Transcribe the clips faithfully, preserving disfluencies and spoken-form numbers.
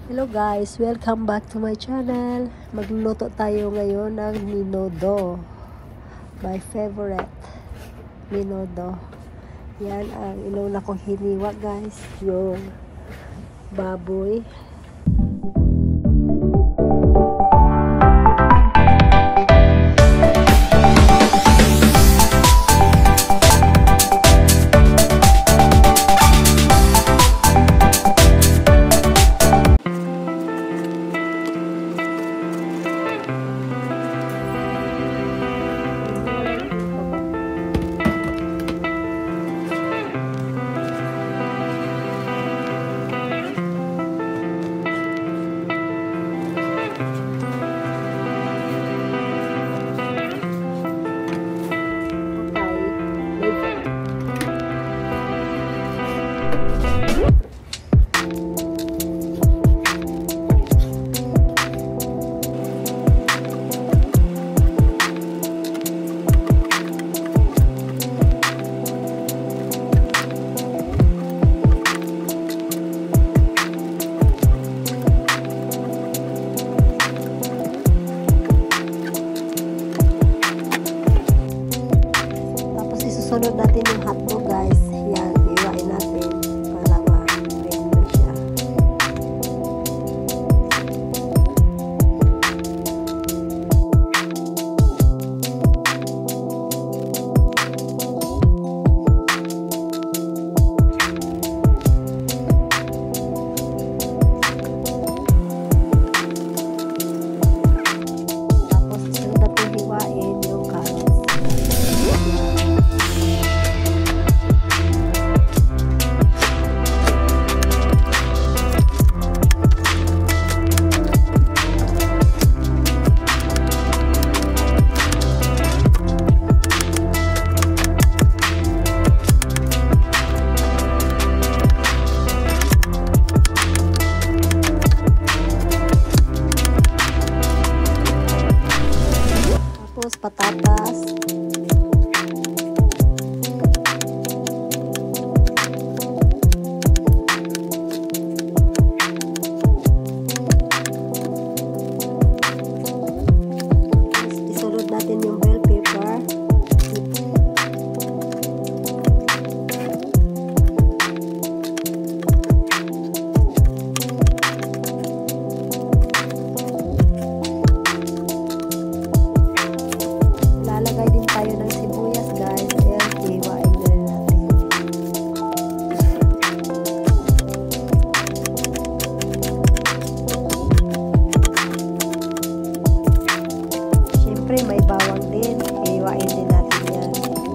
Hello guys, welcome back to my channel. Magluluto tayo ngayon ng menudo. My favorite menudo. Yan ang inuna kong hiniwa guys, yung baboy. Sunod natin yung hotdog guys. Yan, iwain natin para ma-ready na siya. Tapos sunod natin hiwain yung carrots. Patatas, isunod natin yung bell pepper, lalagay din tayo ng sibuyas guys. Ayan, hiwain na rin natin. Siyempre may bawang din, hiwain din natin yan.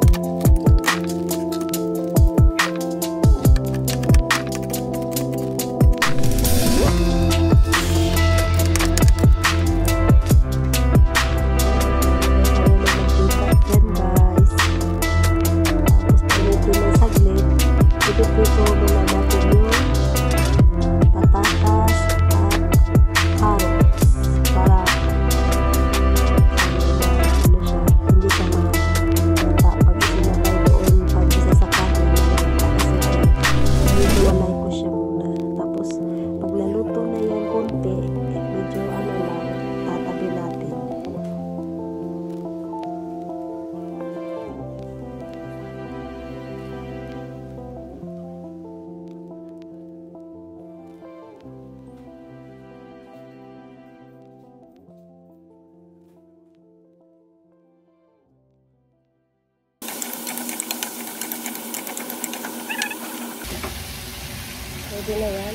Ito muna natin yung patatas at carrots para ano siya, hindi siya mata pag isinagay doon pag isa sa kanin kasi hiwalay ko siya muna. Tapos pag naluto na yan konti, medyo ano lang, tatabi natin. Pwede na yan.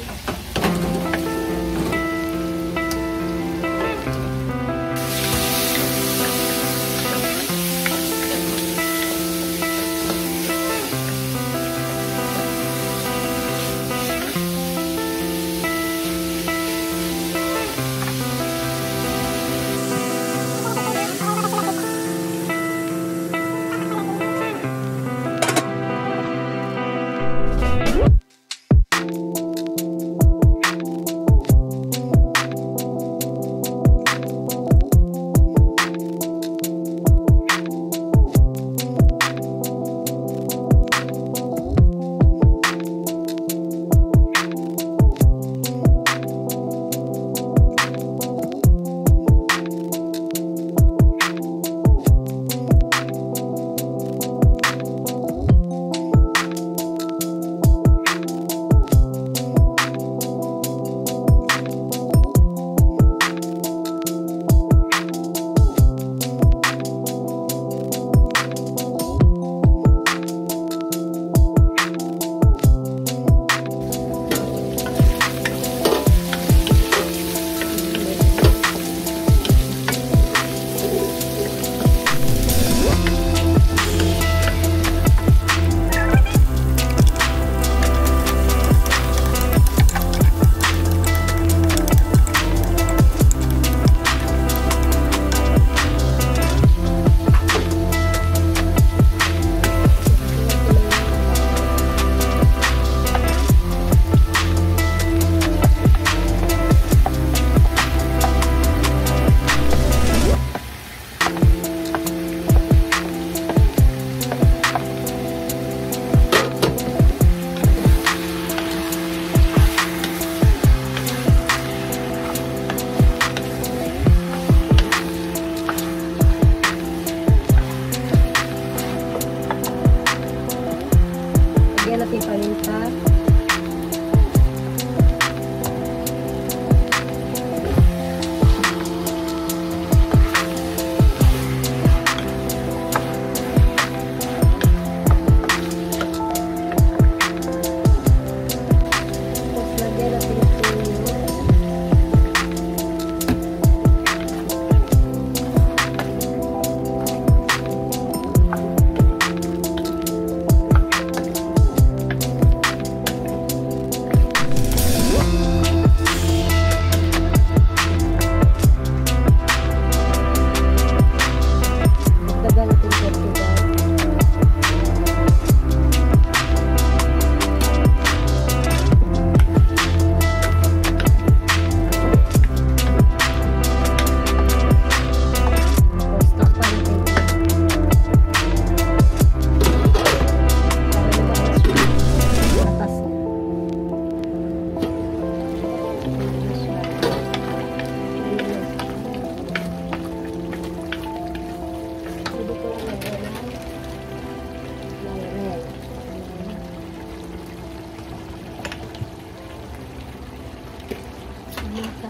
Paminta.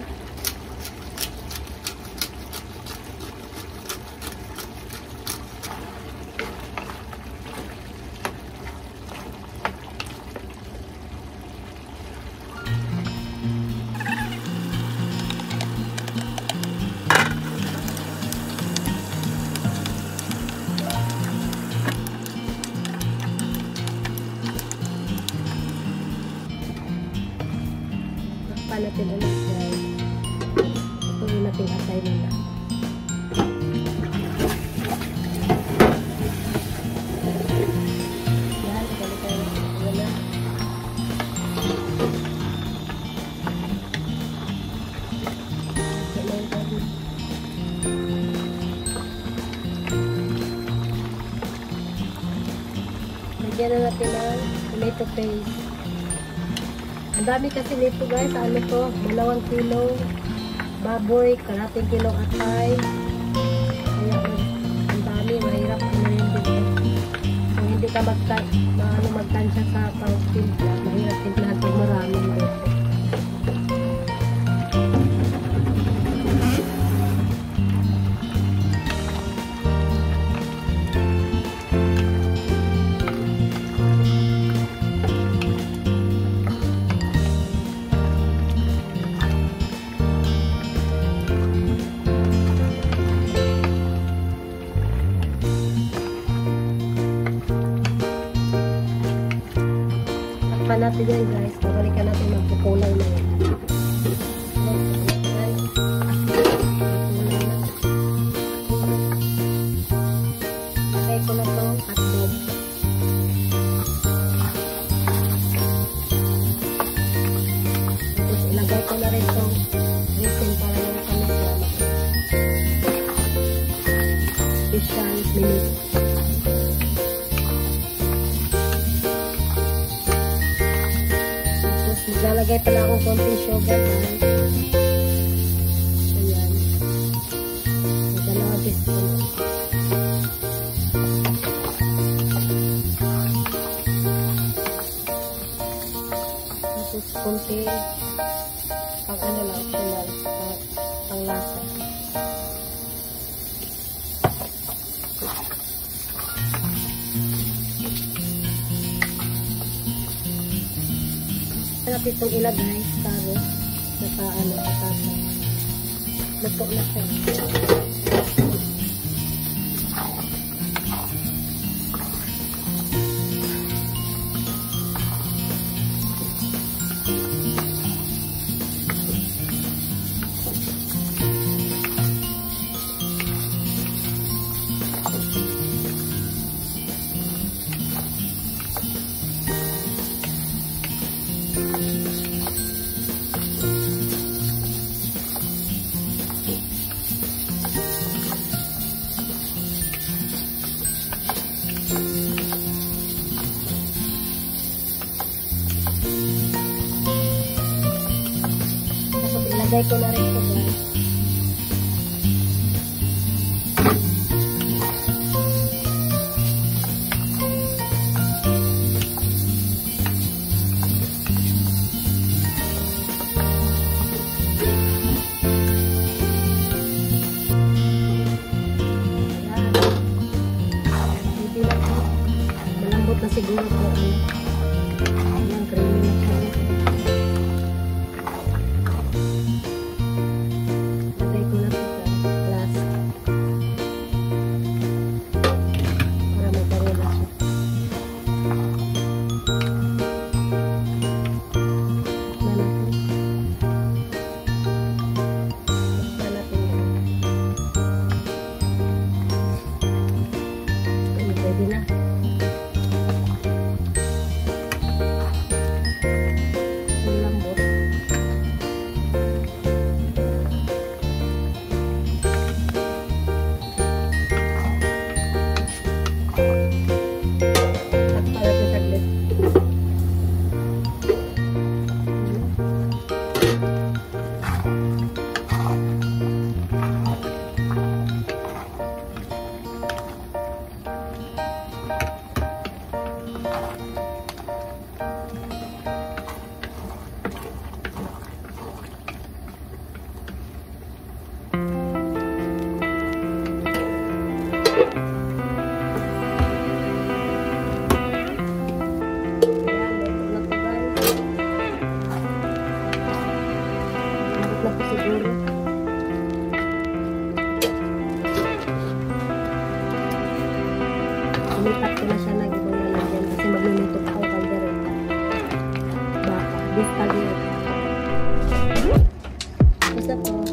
Natin ulit guys. Ito yung nating atay nila. Yan, balik tayo na. Lagyan na natin ang tomato paste. Ang dami kasi nito guys, ano to, dalawang kilo baboy, kalating kilo atay. Kaya ang dami, mahirap ano yun din. Kung hindi ka magta, ano, magtansya sa pang-timpla, mahirap timplahan pag maraming dito. Natin yan guys, babalikan natin magpukulay na yan. Lagay ko na itong hotdog. Tapos ilagay ko na rin itong resin para yung kalit na special minute. Lalagay pala akong konting sugar guys. Ayan. Dalawang teaspoon. Tapos konting pang ano lang, optional, pang, pang lasa. Natin itong ilagay taro sa ano, sa tasa. Luto na siya. Ilagay ko na rin ito guys. Malambot na siguro po. Ayan, creamy na siya. na po siguro. Umitak ko na siya na ibang lalagyan kasi magluluto pa ako kaldereta. Baka, beef kaldereta. Basta po.